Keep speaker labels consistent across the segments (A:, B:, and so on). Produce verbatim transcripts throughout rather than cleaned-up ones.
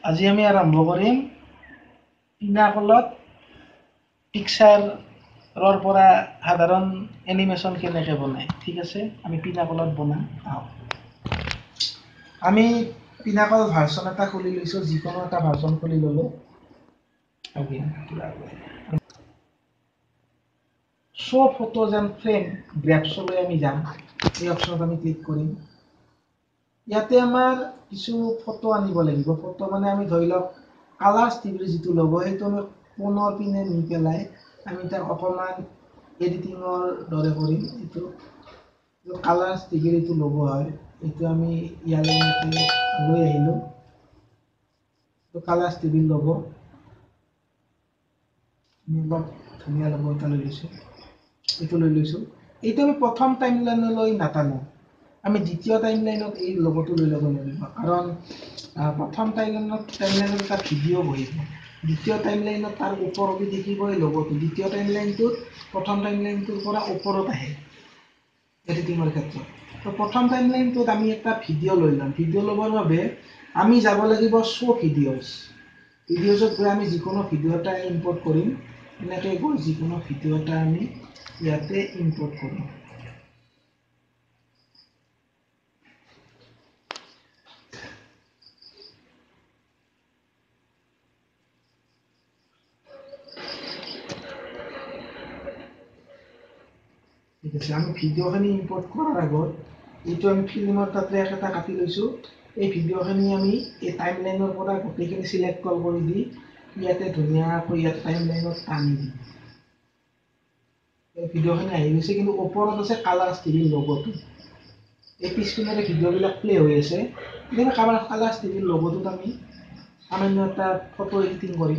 A: আজি আমি আৰম্ভ কৰিম পিনাকলত পিকচাৰৰ পৰা সাধাৰণ এনিমেশ্যন কেনেকৈ বনায়। ঠিক আছে, আমি পিনাকলত বনাম। আহক, আমি পিনাকল ভাৰ্চন এটা খুলি লৈছোঁ, যিকোনো এটা ভাৰ্চন খুলি ল'লোঁ। শ্ব' ফটোজ এণ্ড ফ্ৰেম গ্ৰেপছলৈ আমি যাম। এই অপশ্যনত আমি ক্লিক কৰিম। ইয়াতে আমাৰ কিছু ফটো আনিব লাগিব। ফটো মানে আমি ধৰি লওক কালাৰ্ছ টিভিৰ যিটো ল'ব, সেইটো আমি কোণৰ পিনে নি পেলাই আমি তাক অকণমান এডিটিঙৰ দৰে কৰিম। এইটো কালাৰ্ছ টিভিৰ এইটো ল'ব হয়, এইটো আমি ইয়ালৈ লৈ আহিলোঁ। কালাৰ্ছ টিভিৰ ল'ব আমি অলপ ধুনীয়া ল'ব এটা লৈ লৈছোঁ, এইটো লৈ লৈছোঁ। এইটো আমি প্ৰথম টাইম লাইনলৈ নাটানো, আমি দ্বিতীয় টাইম লাইনত এই লগটো লৈ ল'ব লাগিব। কাৰণ প্ৰথম টাইম লাইনত টাইম লাইনত এটা ভিডিঅ' বহিব, দ্বিতীয় টাইম লাইনত তাৰ ওপৰতে দেখিব এই লগটো। দ্বিতীয় টাইম লাইনটোত প্ৰথম টাইম লাইনটোৰ পৰা ওপৰত আহে এডিটিঙৰ ক্ষেত্ৰত। তো প্ৰথম টাইম লাইনটোত আমি এটা ভিডিঅ' লৈ ল'ম। ভিডিঅ' ল'বৰ বাবে আমি যাব লাগিব শ্ব' ভিডিঅ'ছ। ভিডিঅ'ছত গৈ আমি যিকোনো ভিডিঅ' এটা ইম্পৰ্ট কৰিম। এনেকৈ গৈ যিকোনো ভিডিঅ' এটা আমি ইয়াতে ইম্পৰ্ট কৰিম। ঠিক আছে, আমি ভিডিঅ'খিনি ইম্পৰ্ট কৰাৰ আগত এইটো আমি ফিল্মৰ তাতে এটা কাটি লৈছোঁ। এই ভিডিঅ'খিনি আমি এই টাইম লাইনৰ পৰা গোটেইখিনি চিলেক্ট কল কৰি দি ইয়াতে ধুনীয়াকৈ ইয়াত টাইম লাইনত টানি দিম। এই ভিডিঅ'খিনি আহি গৈছে, কিন্তু ওপৰত আছে কালাৰ্ছ টিভিৰ লগটো। এই পিছপিনেৰে ভিডিঅ'বিলাক প্লে হৈ আছে। কিন্তু কালাৰ কালাৰ্ছ টিভিৰ লগটোত আমি সামান্য এটা ফটো এডিটিং কৰিম।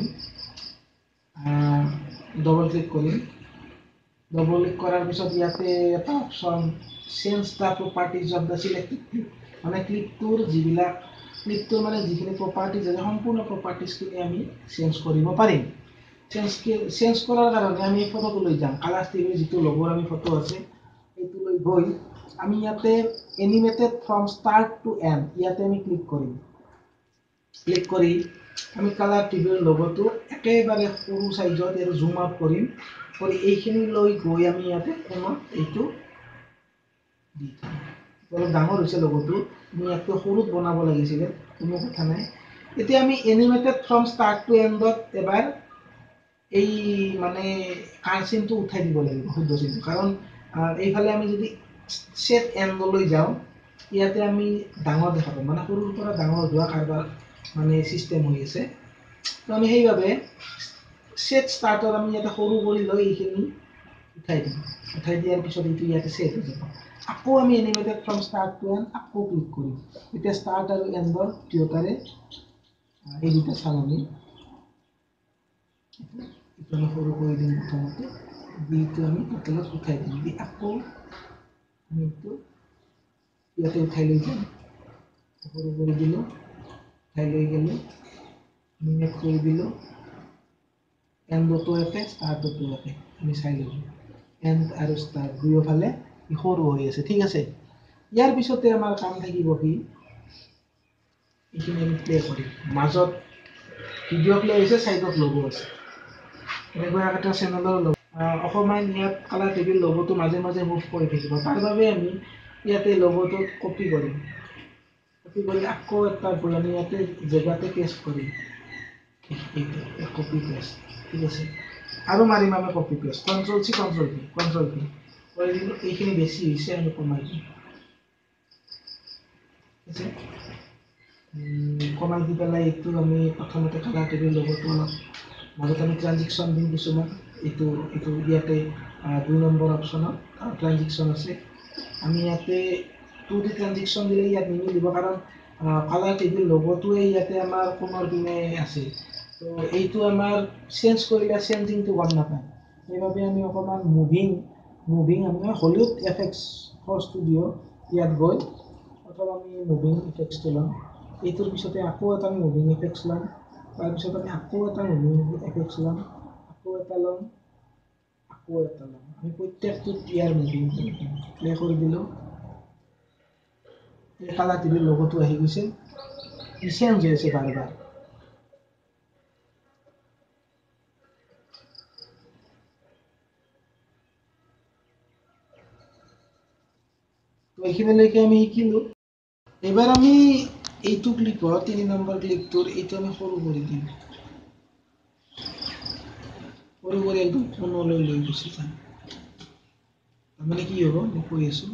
A: ডবল ক্লিক কৰিম। ডবল ক্লিক কৰাৰ পিছত ইয়াতে এটা option change the properties of the selected clip, মানে ক্লিপটোৰ যিবিলাক ক্লিপটোৰ মানে যিখিনি প্ৰপাৰ্টিজ আছে সম্পূৰ্ণ প্ৰপাৰ্টিজখিনি আমি চেঞ্জ কৰিব পাৰিম। চেঞ্জ চেঞ্জ কৰাৰ কাৰণে আমি এই ফটোটো লৈ যাম। কালাৰ্ছ টিভিৰ যিটো লগৰ আমি ফটো আছে সেইটো লৈ গৈ আমি ইয়াতে animated from start to end ইয়াতে আমি ক্লিক কৰিম। ক্লিক কৰি আমি কালাৰ টিভিৰ লগটো একেবাৰে সৰু চাইজত আৰু জুম আউট কৰিম। কৰি এইখিনি লৈ গৈ আমি ইয়াতে কোণত এইটো দি থম। অলপ ডাঙৰ হৈছে লগটো, আমি ইয়াতকৈ সৰুত বনাব লাগিছিলে, কোনো কথা নাই। এতিয়া আমি এনিমেটেড ফ্ৰম ষ্টাৰ্ট টু এণ্ডত এবাৰ এই মানে কাৰ চিনটো উঠাই দিব লাগিব, শুদ্ধ চিনটো। কাৰণ এইফালে আমি যদি ছেট এণ্ডলৈ যাওঁ ইয়াতে আমি ডাঙৰ দেখা পাম, মানে সৰুৰ পৰা ডাঙৰ হোৱা কাৰবাৰ মানে ছিষ্টেম হৈ আছে। তো আমি সেইবাবে ছেট ষ্টাৰ্টত আমি ইয়াতে সৰু কৰি লৈ এইখিনি উঠাই দিম। উঠাই দিয়াৰ পিছত এইটো ইয়াতে ছেট হৈ যাব। আকৌ আমি animated from start to end আকৌ ক্লিক কৰিম। এতিয়া ষ্টাৰ্ট আৰু এণ্ডৰ দুয়োটাৰে এই দুটা চাম আমি। এইটো আমি সৰু কৰি দিম প্ৰথমতে, দিটো আমি টোটেলত উঠাই দিম। দি আকৌ আমি এইটো ইয়াতে উঠাই লৈ যাম। সৰু কৰি দিলোঁ, উঠাই লৈ গ'লোঁ, মিনিট কৰি দিলোঁ। এণ্ডতো একে ষ্টাৰ্টতো একে, আমি চাই ল'লোঁ এণ্ড আৰু ষ্টাৰ্ট দুয়োফালে সৰু হৈ আছে। ঠিক আছে, ইয়াৰ পিছতে আমাৰ কাম থাকিব কি এইখিনি আমি প্লে কৰিম। মাজত ভিডিঅ' প্লে হৈছে, চাইডত লগো আছে। এনেকুৱা এটা চেনেলৰ লগ অকণমান ইয়াত কালাৰ টিভিৰ লগটো মাজে মাজে মুভ কৰি থাকিব। তাৰ বাবে আমি ইয়াতে লগটো কপি কৰিম। কপি কৰি আকৌ এটা গৈ আমি ইয়াতে জেগাতে পেষ্ট কৰিম। এইটো কপি পেষ্ট। ঠিক আছে, আৰু মাৰিম আমি copy paste. Control C control V control V কৰি দিলোঁ। এইখিনি বেছি হৈছে, আমি কমাই দিম। ঠিক আছে, কমাই দি পেলাই এইটো আমি প্ৰথমতে কালাৰ টিভিৰ লগতো অলপ মাজত আমি ট্ৰানজেকশ্যন দিম কিছুমান। এইটো এইটো ইয়াতে দুই নম্বৰ অপশ্যনত ট্ৰানজেকশ্যন আছে। আমি ইয়াতে টু ডি ট্ৰানজেকশ্যন দিলে ইয়াত নিমিলিব, কাৰণ কালাৰ টিভিৰ লগটোৱে ইয়াতে আমাৰ কোণৰ পিনে আছে। তো এইটো আমাৰ চেঞ্জ কৰিলে চেঞ্জিংটো গম নাপায়। সেইবাবে আমি অকণমান মুভিং মুভিং আমি হলিউড এফেক্টছ ফৰ ষ্টুডিঅ' ইয়াত গৈ অথবা আমি মুভিং ইফেক্টছটো ল'ম। এইটোৰ পিছতে আকৌ এটা আমি মুভিং ইফেক্টছ ল'ম। তাৰপিছত আমি আকৌ এটা মুভিং ইফেক্টছ ল'ম, আকৌ এটা ল'ম, আকৌ এটা ল'ম। আমি প্ৰত্যেকটোত ইয়াৰ মুভিং প্লে কৰি দিলোঁ। এই কালাৰ টিভিৰ লগতো আহি গৈছে, চেঞ্জ হৈ আছে বাৰ বাৰ। এইখিনিলৈকে আমি শিকিলোঁ। এইবাৰ আমি এইটো ক্লিপত তিনি নম্বৰ ক্লিপটোৰ এইটো আমি সৰু কৰি দিম, সৰু কৰি একদম কোণলৈ লৈ গুচি যাম। তাৰমানে কি হ'ব মই কৈ আছোঁ,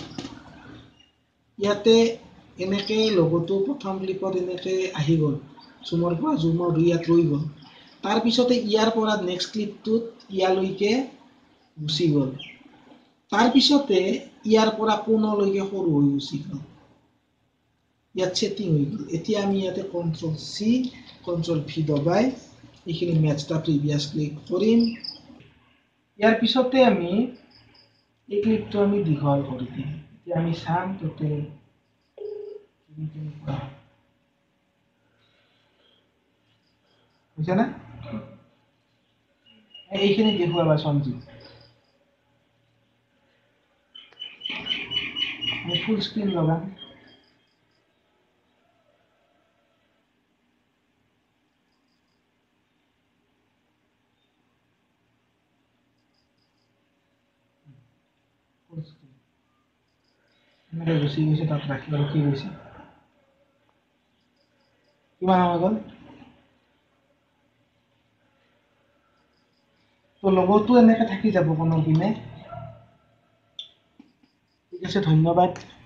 A: ইয়াতে এনেকে লগতো প্ৰথম ক্লিপত এনেকে আহি গ'ল, জুমৰ পৰা জুমৰ দুই ইয়াত ৰৈ গ'ল। তাৰপিছতে ইয়াৰ পৰা নেক্সট ক্লিপটোত ইয়ালৈকে গুচি গ'ল। তাৰপিছতে ইয়াৰ পৰা কোণলৈকে সৰু হৈ গুচি গ'ল। ইয়াত ছেটিং হৈ গ'ল। এতিয়া আমি ইয়াতে কণ্ট্ৰল চি কণ্ট্ৰল ভি দবাই এইখিনি মেটচ দ্য প্ৰিভিয়াছ ক্লিক কৰিম। ইয়াৰ পিছতে আমি এই ক্লিপটো আমি দীঘল কৰি দিম। এতিয়া আমি চাম টোটেল হৈছে না? এইখিনি দেখুৱাবা সঞ্জীৱ। আমি ফুল স্ক্ৰীন লগাম। এনেকৈ গুচি গৈছে, তাত ৰাখি ৰখি গৈছে। কিমান সময় গ'ল? তো লগতো এনেকে থাকি যাব কোনো পিনে। ঠিক আছে, ধন্যবাদ।